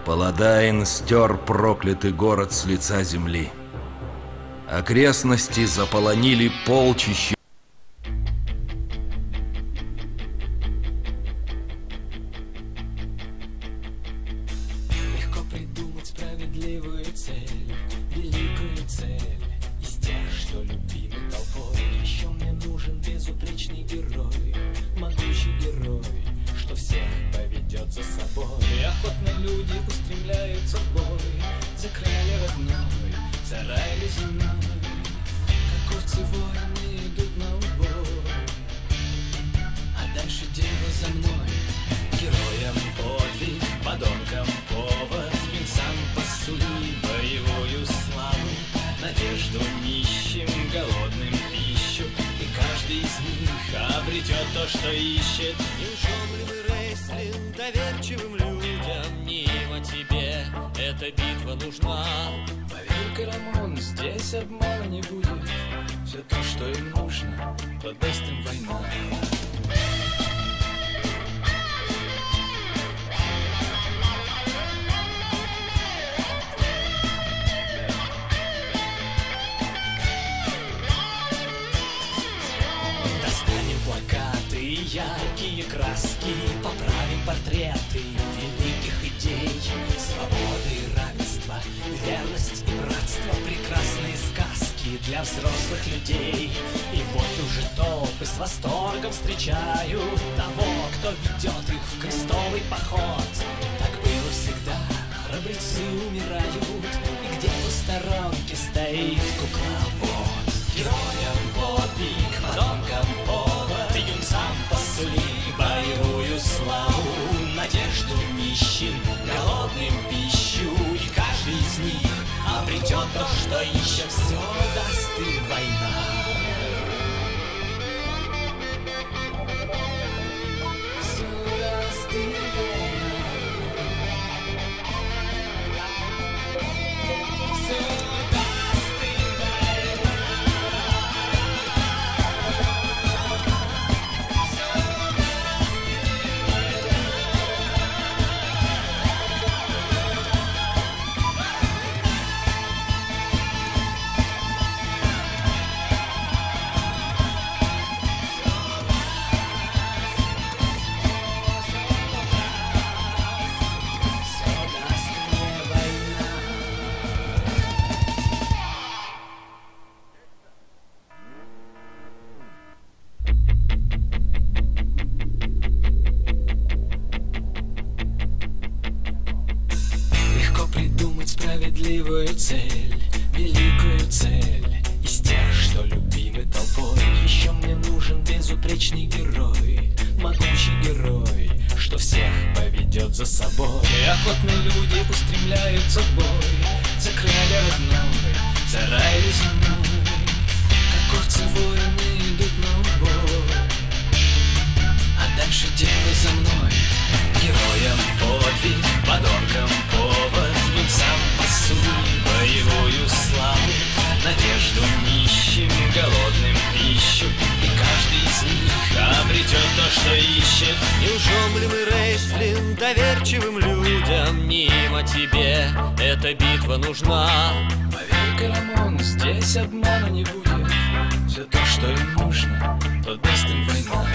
Паладайн стер проклятый город с лица земли. Окрестности заполонили полчища. Легко придумать справедливую цель, великую цель из тех, что любимы толпой. Еще мне нужен безупречный герой, могучий герой, что всех поведет за собой. И охотно люди устремляются в бой за крылья родной, за рай или земной. Как овцы воины идут на убой, а дальше дело за мной. Героям подвиг, подонкам повод, юнцам посули боевую славу, надежду нищим, голодным пищу, и каждый из них обретет то, что ищет. Неужели рейслинг доверчивым людям, не им, а тебе эта битва нужна? Поверь, Карамон, здесь обмана не будет. Все то, что им нужно, то даст им война. Яркие краски, поправим портреты великих идей, свободы, равенства, верность и братство, прекрасные сказки для взрослых людей. И вот уже толпы с восторгом встречают того, кто ведет их в крестовый поход. Так было всегда, храбрецы умирают, и где-то в сторонке стоит кукловод. Героям подвиг, подонкам повод, юнцам посули боевую славу, надежду нищим, голодным пищу, и каждый из них обретет то, что ищет. Все даст им война. Все даст им война. Все даст им война. Справедливую цель, великую цель из тех, что любимы толпой. Еще мне нужен безупречный герой, могучий герой, что всех поведет за собой. И охотно люди устремляются в бой за крылья родной, за рай или земной. Как овцы воины идут на убой, а дальше дело за мной. Героям подвиг, подонкам повод, юнцам посули боевую славу, надежду нищим, голодным пищу, и каждый из них обретет то, что ищет. Неужели мы рейслинг доверчивым людям, не им, а тебе эта битва нужна? Поверь, Карамон, здесь обмана не будет. Все то, что им нужно, то даст им война.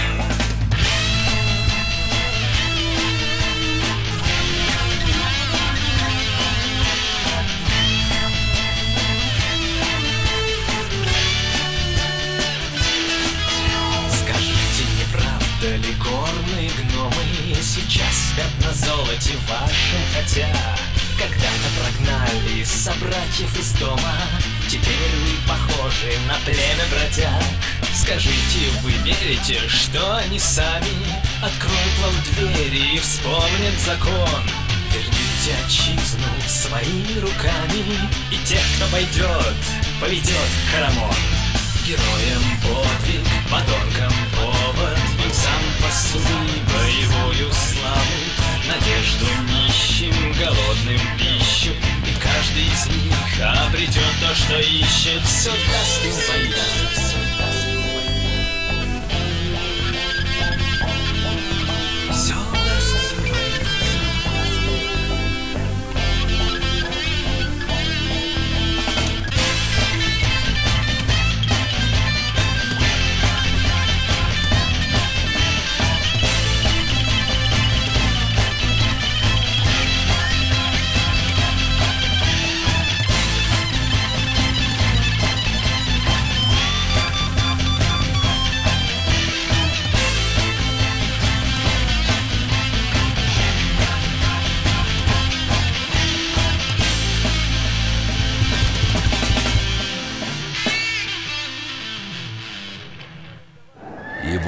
Далеко горные гномы сейчас спят на золоте вашем, хотя когда-то прогнали собратьев из дома. Теперь вы похожи на племя бродяг. Скажите, вы верите, что они сами откроют вам двери и вспомнят закон? Верните отчизну своими руками, и тех, кто пойдет, поведет Карамон. Героям подвиг, подонкам повод, юнцам посули боевую славу, надежду нищим, голодным пищу, и каждый из них обретет то, что ищет. Все даст им война. Все даст им война.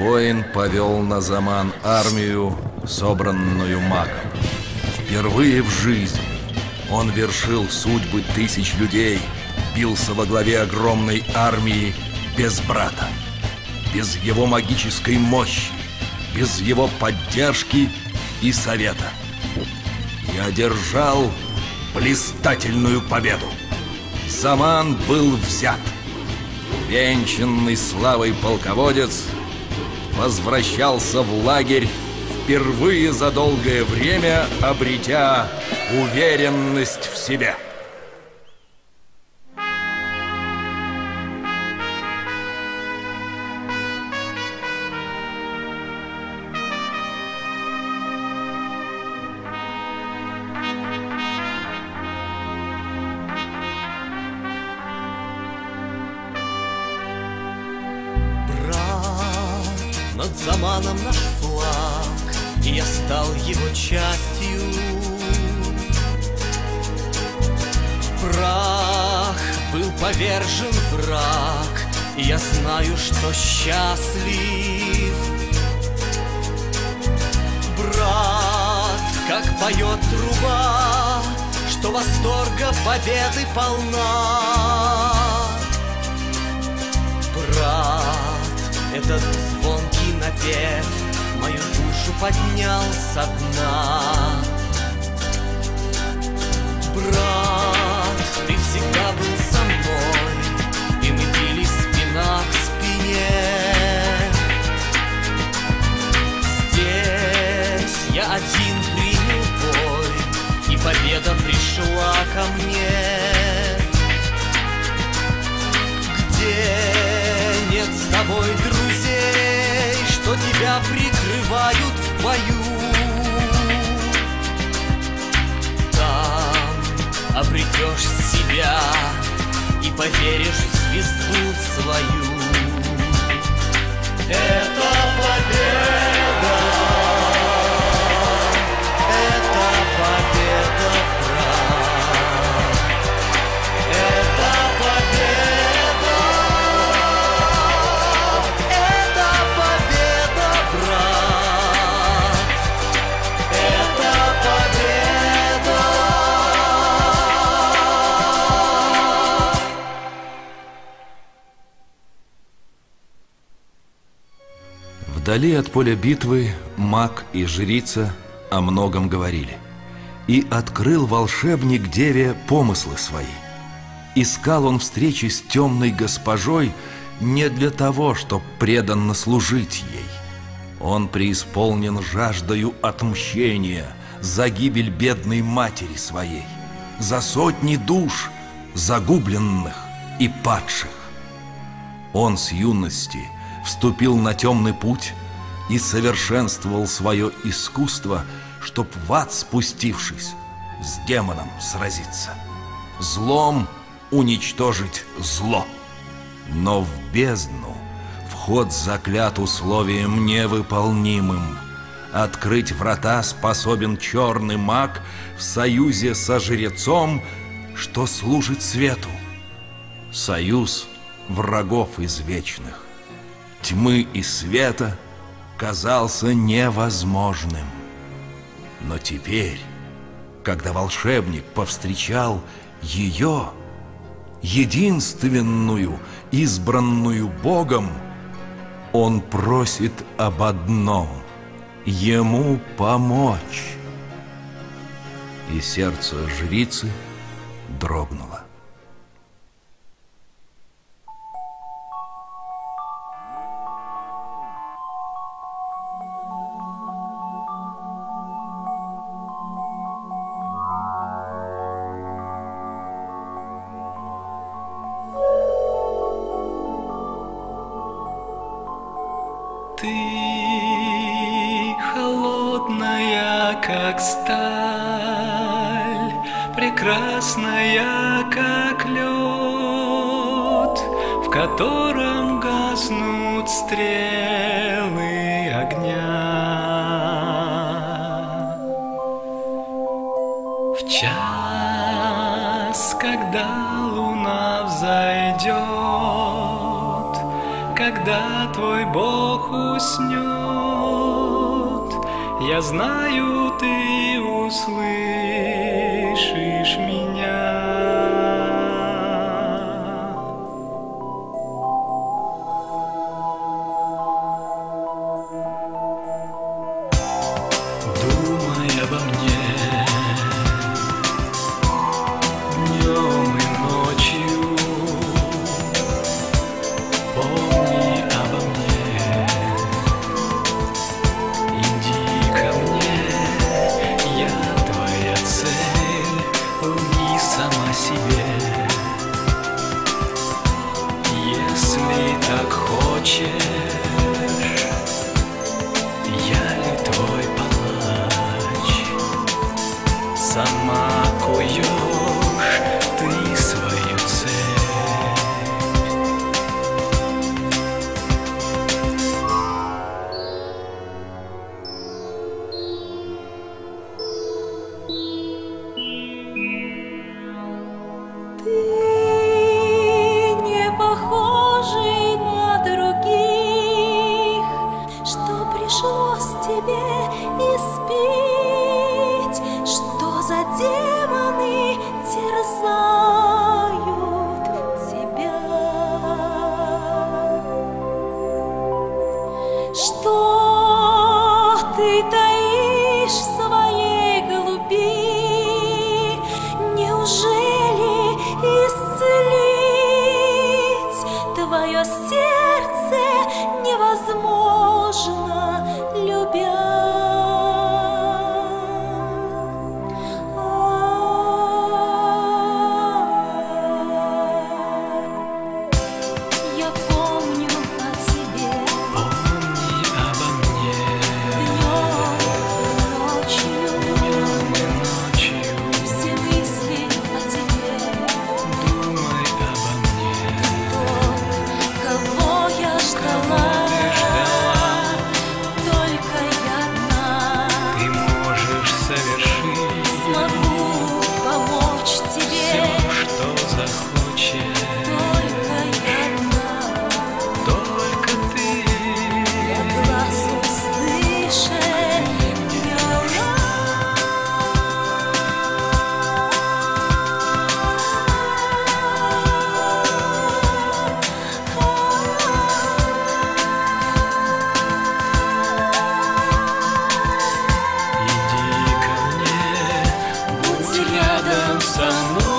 Воин повел на заман армию, собранную магом. Впервые в жизни он вершил судьбы тысяч людей, бился во главе огромной армии без брата, без его магической мощи, без его поддержки и совета. И одержал блистательную победу. Заман был взят. Венчанный славой полководец возвращался в лагерь, впервые за долгое время обретя уверенность в себе. Над заманом наш флаг, и я стал его частью. В прах был повержен враг, и я знаю, что счастлив. Брат, как поет труба, что восторга победы полна. Брат, этот звонкий напев мою душу поднял со дна. Брат, ты всегда был со мной, и мы бились спина к спине. Здесь я один принял бой, и победа пришла ко мне. Где нет с тобой друзей, что тебя прикрывают в бою, там обретешь себя и поверишь в звезду свою. Это победа, это победа, брат, это победа. Вдали от поля битвы маг и жрица о многом говорили. И открыл волшебник деве помыслы свои. Искал он встречи с темной госпожой не для того, чтоб преданно служить ей. Он преисполнен жаждою отмщения за гибель бедной матери своей, за сотни душ загубленных и падших. Он с юности вступил на темный путь и совершенствовал свое искусство, чтоб в ад спустившись, с демоном сразиться, злом уничтожить зло. Но в бездну вход заклят условием невыполнимым. Открыть врата способен черный маг в союзе со жрецом, что служит свету. Союз врагов извечных, тьмы и света, казался невозможным. Но теперь, когда волшебник повстречал ее, единственную, избранную Богом, он просит об одном — ему помочь. И сердце жрицы дрогнуло. Ты холодная, как сталь, прекрасная, как лед, в котором гаснут стрелы огня. В час, когда луна взойдет, когда твой Бог уснет, я знаю, ты услышишь меня. Думай обо мне днем и ночью, помни обо мне, иди ко мне, я твоя цель, лги сама себе. Если так хочешь, я ли твой палач, сама куешь ты свою цель. Ты не похожий на других, что пришлось тебе испить, что за демоны терзают тебя, что ты таишь в своей глуби. Неужели исцелить твое сердце невозможно, любя? Я помню о тебе, Помни обо мне днем и днем ночью, и ночью, все мысли о тебе, думай обо мне. тот, кого я ждала, Ты ждала, только я одна ты можешь совершить смогу помочь тебе, все, что захочешь. только я одна. Только ты Я глаз услышать не иди ко мне, будь рядом со мной.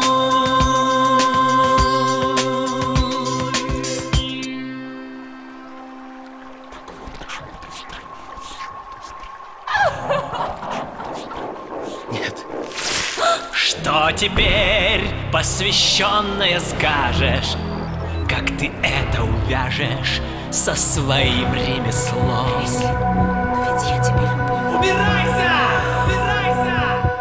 Нет. Что теперь, посвященная, скажешь? Как ты это увяжешь со своим ремеслом? но ведь я тебя люблю. Убирайся! Убирайся!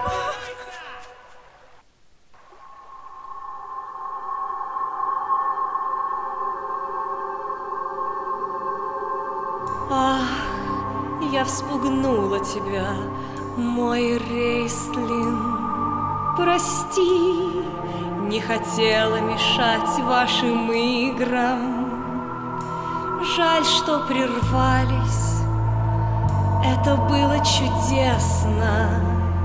Ах, я вспугнула тебя, мой Рейслин. Прости, не хотела мешать вашим играм. Жаль, что прервались. Это было чудесно.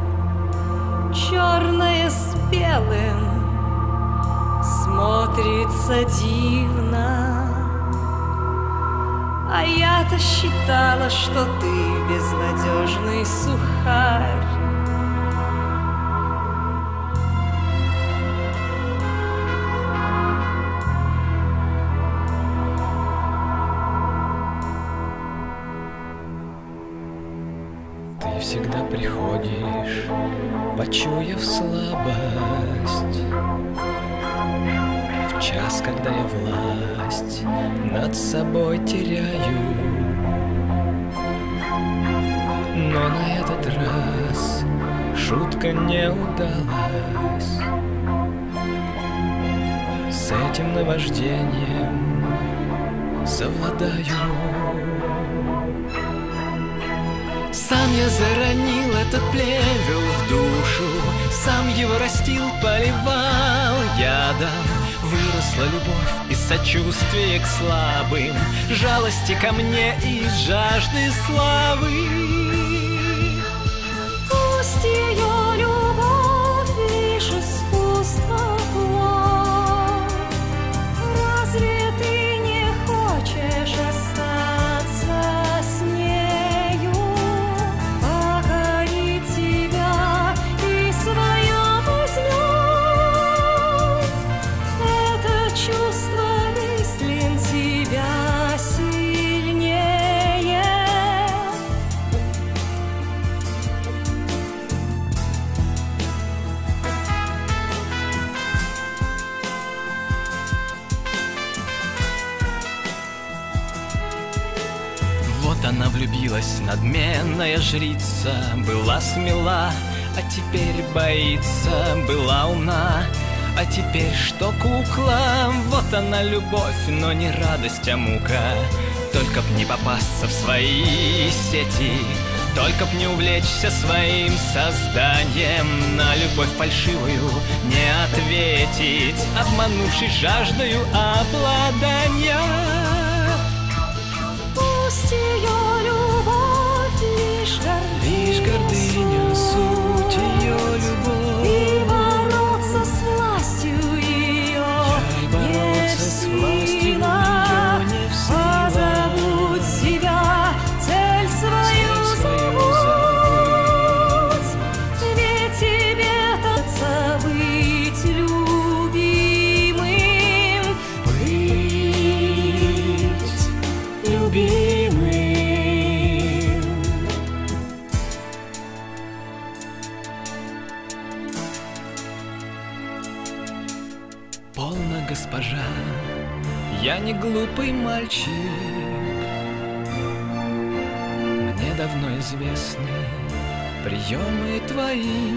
Черное с белым смотрится дивно. А я-то считала, что ты безнадежный сухарь. Ты всегда приходишь, почуяв слабость, в час, когда я власть над собой теряю. Но на этот раз шутка не удалась. С этим наваждением совладаю. Сам я заронил этот плевел в душу, сам его растил, поливал ядом, Выросла любовь из сочувствия к слабым, жалости ко мне и жажды славы. Пусть ее любовь лишь искусство плод. Разве ты не хочешь остаться с нею, покорить тебя и свое возьмет? Это чувство Рислин тебя сильнее. Вот она влюбилась, надменная жрица, была смела, а теперь боится, была умна, а теперь что кукла? Вот она любовь, но не радость, а мука. Только б не попасться в свои сети, только б не увлечься своим созданием, на любовь фальшивую не ответить, обманувшись жаждою обладания. Пусть ее любовь лишь Гордыня, суть ее любовь. и бороться с властью ее не в силах. Позабудь себя, цель свою забудь, ведь тебе-то быть любимым, быть любимым. Полно, госпожа, я не глупый мальчик. Мне давно известны приемы твои.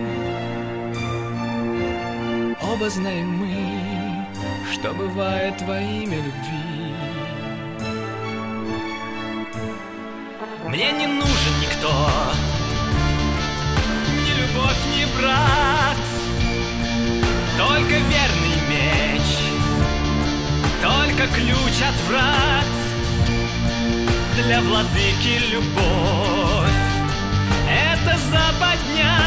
Оба знаем мы, что бывает во имя любви. Мне не нужен никто, ни любовь, ни брат, только верный меч, только ключ от врат. Для владыки любовь — это западня,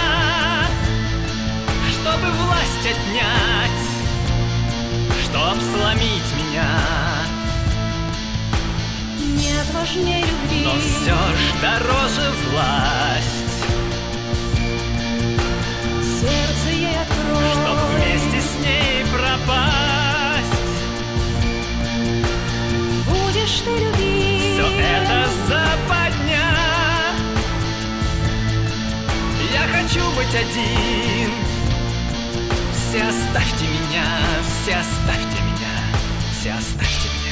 чтобы власть отнять, чтоб сломить меня. Нет важнее любви, Но все ж дороже власть, сердце ей открой, чтоб вместе с ней пропасть. будешь ты любить. Все это западня. Я хочу быть один. Все оставьте меня, все оставьте меня, все оставьте меня.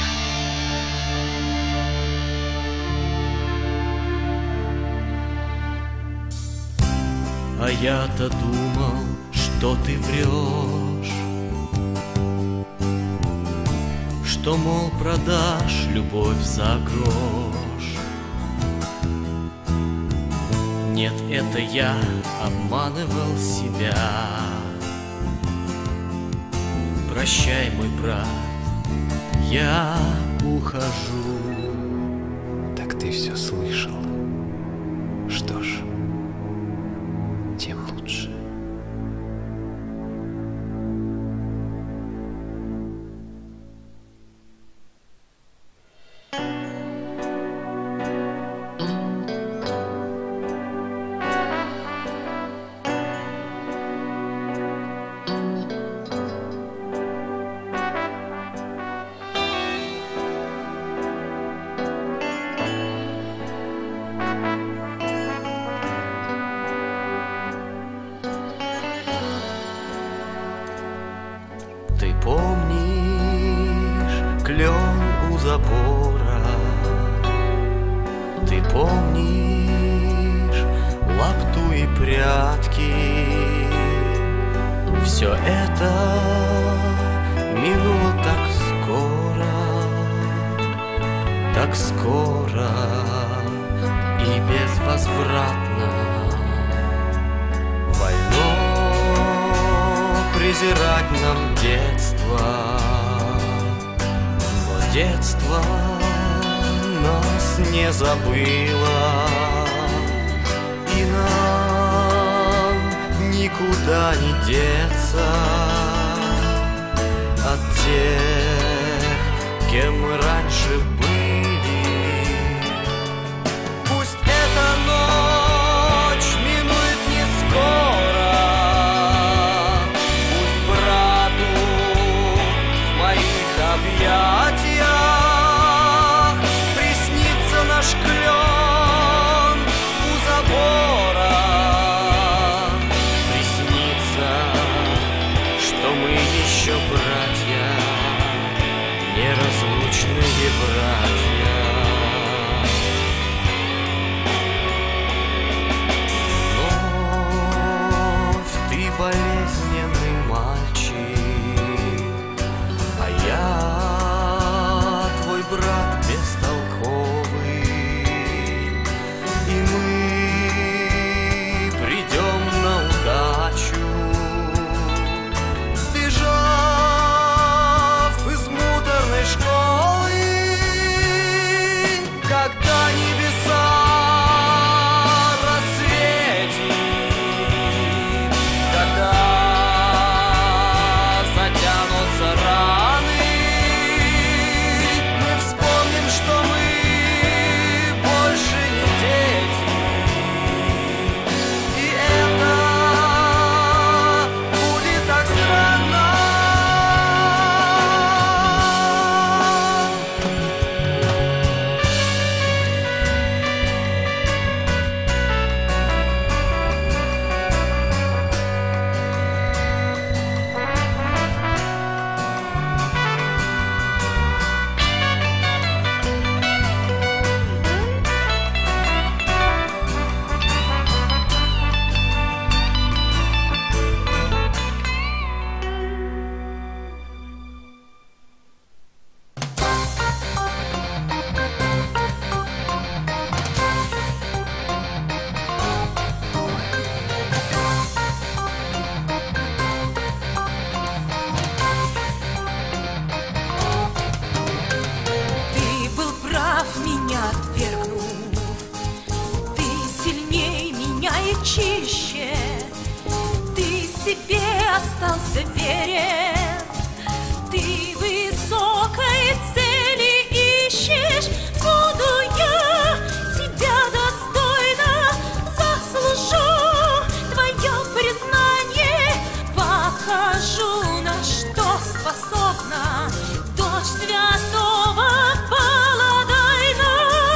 А я-то думал, что ты врешь, что, мол, продашь любовь за грош. Нет, это я обманывал себя. Прощай, мой брат, я ухожу. Так ты все слышал. Что ж, тем лучше. Ты помнишь клен у забора? Ты помнишь лапту и прятки? Все это минуло так скоро и безвозвратно. Вольно презирать нам детство, но детство нас не забыло, и нам никуда не деться от тех, кем мы раньше были. Пусть эта ночь минует не скоро, пусть брату в моих объятиях приснится наш клен у забора, приснится, что мы еще братья, неразлучные братья. Вновь ты болезненный мальчик, а я твой брат бестолковый, и мы придем на удачу, сбежав из муторной школы, когда небеса рассветит, когда затянутся раны, мы вспомним, что мы больше не дети, и это будет так странно. Ты был прав, меня отвергнув. Ты сильней меня и чище. Ты себе остался верен. Ты высокой цели ищешь. Буду я тебя достойно заслужу твое признание. Покажу, на что способна дочь святого Паладайна.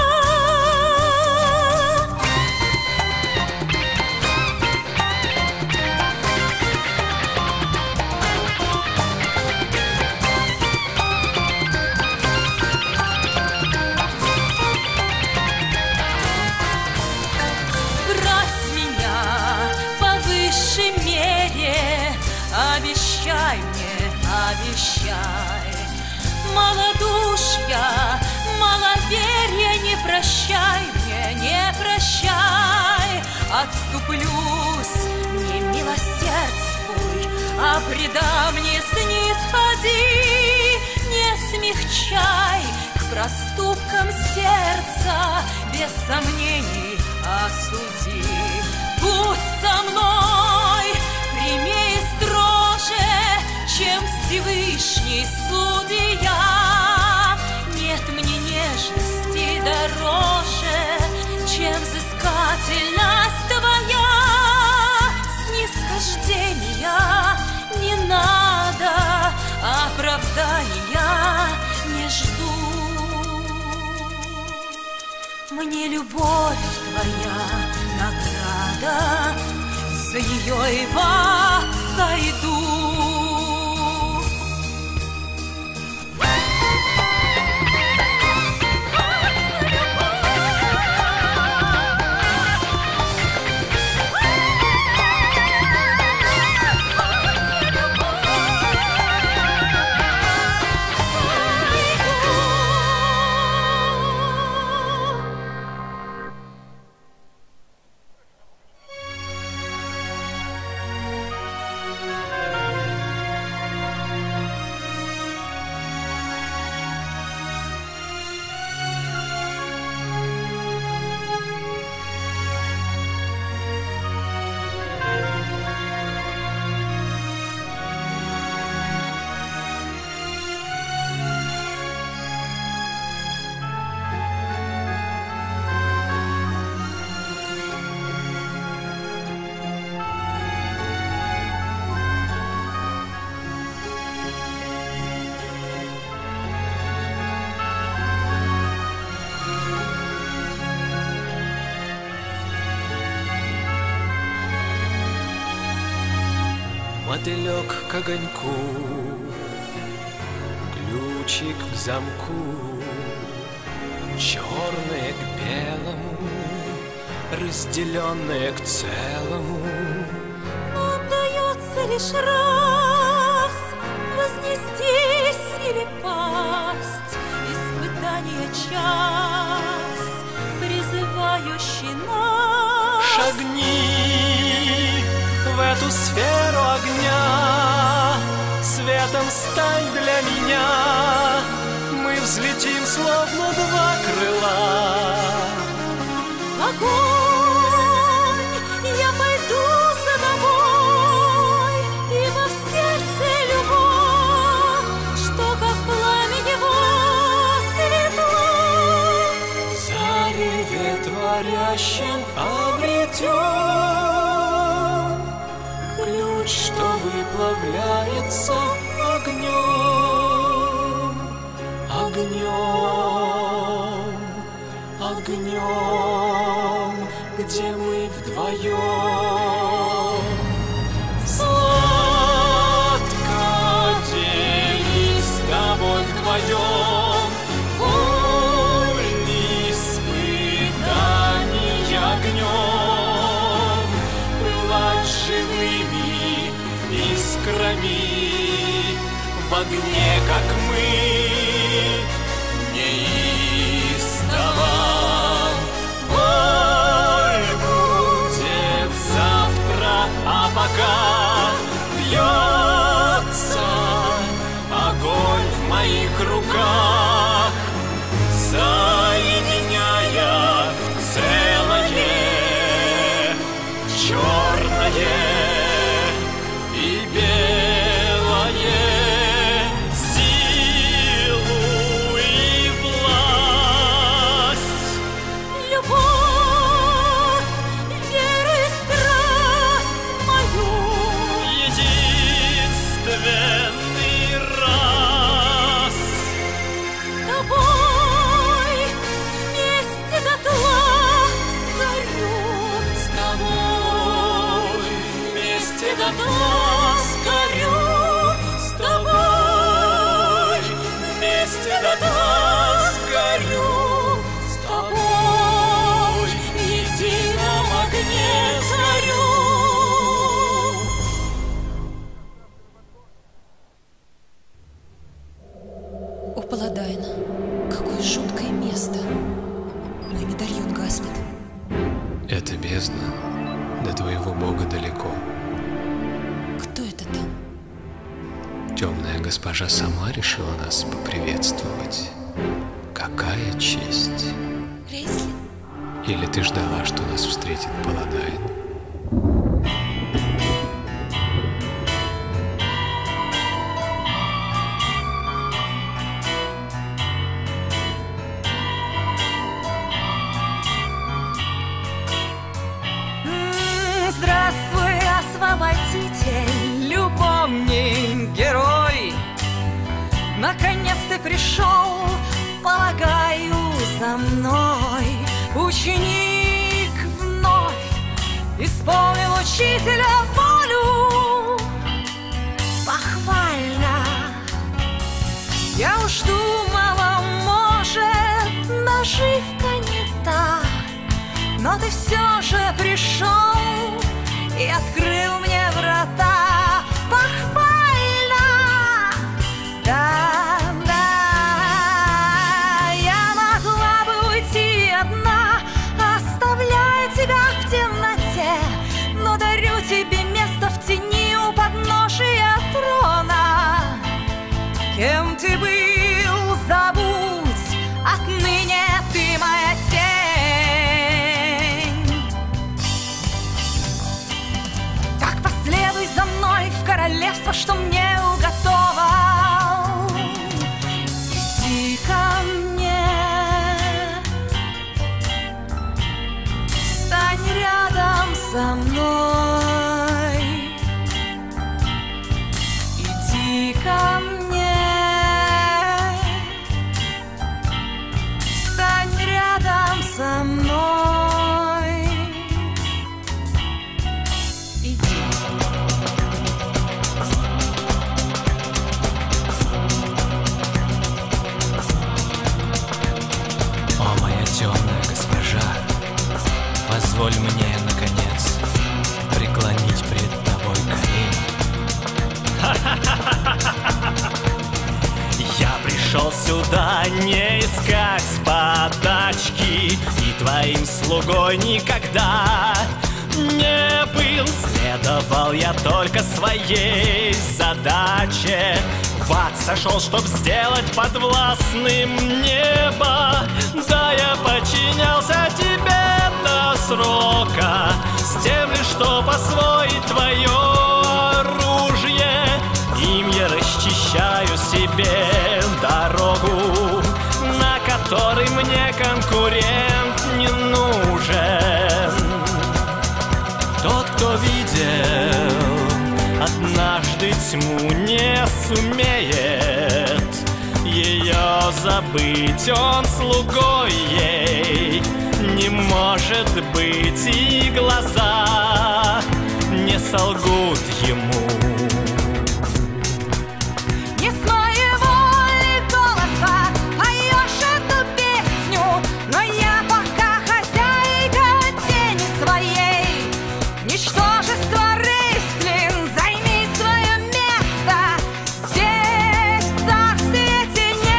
Брать меня по высшей мере, обещай мне, обещай. Малодушья, маловерия не прощай мне, не прощай. Отступлюсь, не милосердствуй, а предам не снисходи. Не смягчай к проступкам сердца, без сомнений осуди. Будь со мной прямее и строже, чем Всевышний судья. Нет мне нежности дороже, чем взыскательность твоя. Снисхождения не надо, оправдания не жду. Мне любовь твоя награда, за нее и в ад сойду. мотылек к огоньку, ключик к замку, черное к белому, разделенное к целому. Нам дается лишь раз вознестись или пасть, испытание час, призывающий нас. Шагни в эту сферу огня, светом стань для меня. Мы взлетим, словно два крыла. Огонь, я пойду за тобой, ибо в сердце любовь, что как пламя его светло. В зареве творящем обретем ключ, что выплавляется огнем, огнем, огнем, где мы вдвоем. Сладко делись с тобой вдвоем, боль испытаний огнем, пылать живыми искрами в огне, как мы, неистово. Боль будет завтра, а пока бьется огонь в моих руках, соединяя в целое черное и белое, силу и власть. Любовь, вера и страсть мою, Единственный раз с тобой вместе дотла сгорю, с тобой вместе дотла сгорю, с тобой вместе дотла сгорю, с тобой в едином огне сгорю. О, Паладайн, какое жуткое место. Мой медальон гаснет. Это бездна, до твоего бога далеко. Кто это там? Темная госпожа сама решила нас поприветствовать. Какая честь! Рейсли? Или ты ждала, что нас встретит Паладайн? Здравствуй, освободитель, любовник, герой. Наконец ты пришел, полагаю, за мной. Ученик вновь исполнил учителя волю. Похвально. Я уж думала, может, наживка не та, но ты все же пришел и открыл мне врата. Похвально, да, да. Я могла бы уйти одна, оставляя тебя в темноте, но дарю тебе место в тени у подножия трона. Кем ты был, забудь, отныне ты моя тень. Так последуй за мной в королевство, что мне уготовал. Иди ко мне, стань рядом со мной. Иди ко мне, стань рядом со мной. Иди. сюда не искать подачки, и твоим слугой никогда не был. Следовал я только своей задаче. В ад сошел, чтоб сделать подвластным небо. Да, я подчинялся тебе до срока, с тем лишь, чтоб освоить твое оружие. Им я расчищаю себе дорогу, на которой мне конкурент не нужен. Тот, кто видел однажды тьму, не сумеет ее забыть. Он слугой ей не может быть, и глаза не солгут ему. Не с моего ли голоса поешь эту песню, но я пока хозяйка тени своей. Ничтожество рыслин, займи свое место здесь, в царстве теней.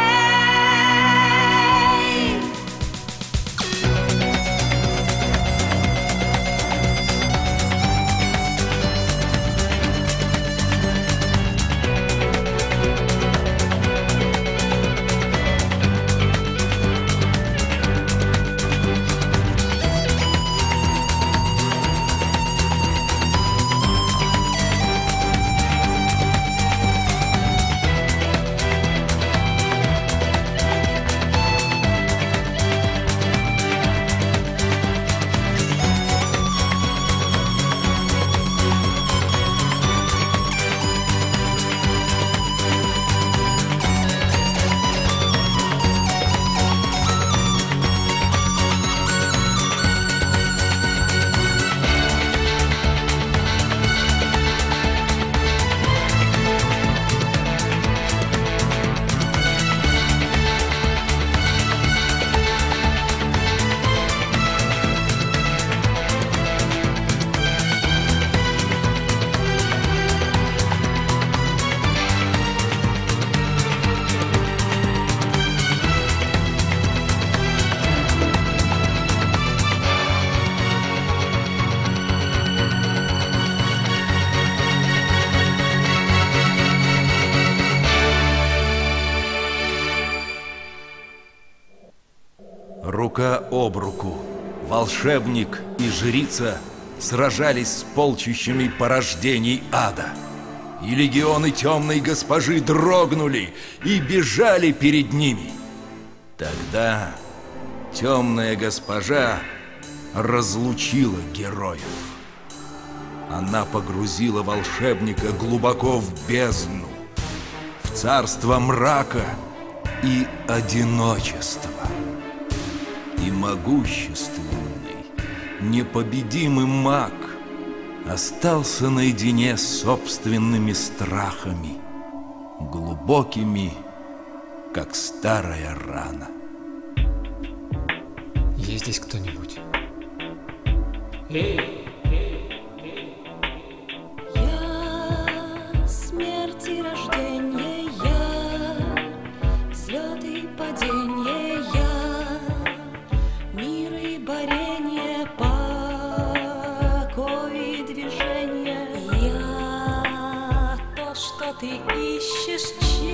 Рука об руку волшебник и жрица сражались с полчищами порождений ада. И легионы темной госпожи дрогнули и бежали перед ними. Тогда темная госпожа разлучила героев. Она погрузила волшебника глубоко в бездну, в царство мрака и одиночества. И могущественный, непобедимый маг остался наедине с собственными страхами, глубокими, как старая рана. Есть здесь кто-нибудь? Я смерть и рождение, я взлет и падение, я мир и борение, покой и движение. Я то, что ты ищешь,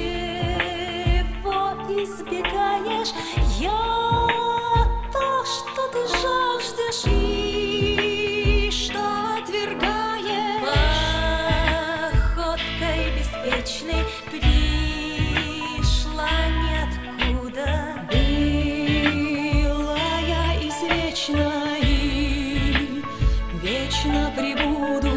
чего избегаешь. Я то, что ты жаждешь и что отвергаешь. Походкой беспечной пришла ниоткуда. Была я извечна и вечно пребуду.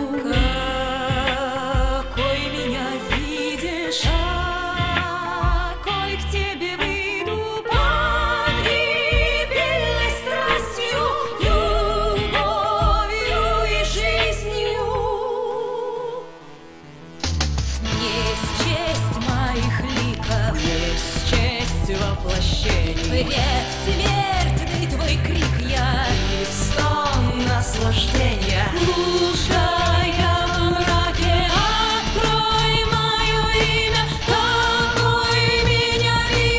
Какой меня видишь, какой к тебе выйду. Погибельной страстью, любовью и жизнью. Есть честь моих ликов, есть честь воплощений. Предсмертный твой крик я и стон наслаждения. Блуждая во мраке, открой мое имя. Какой меня видишь.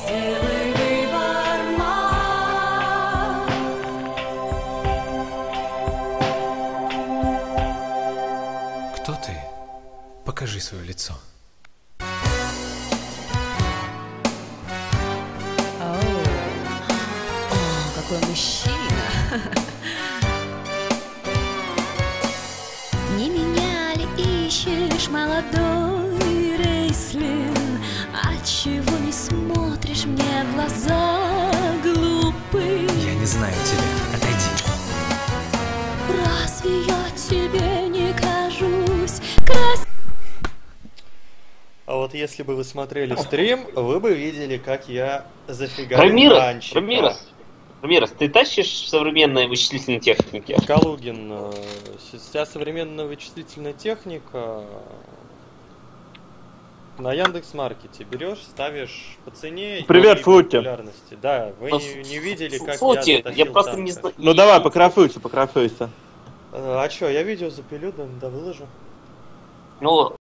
Сделай выбор, мам. Кто ты? Покажи свое лицо. Какой мужчина. Не меня ли ищешь, молодой Рейслин? Отчего не смотришь мне в глаза глупые? Я не знаю тебя. Отойди. Разве я тебе не кажусь красивой? А вот если бы вы смотрели стрим, вы бы видели, как я зафигарил Рамирес, Рамирес, ты тащишь в современной вычислительной технике? Калугин, сейчас современная вычислительная техника на Яндекс.Маркете берешь, ставишь по цене Привет, и Фути. популярности. Да, вы не видели, как Фути, я затащил я просто танка. не знаю. Ну давай, покрафуйся. А чё, я видео запилю, да выложу. Ну,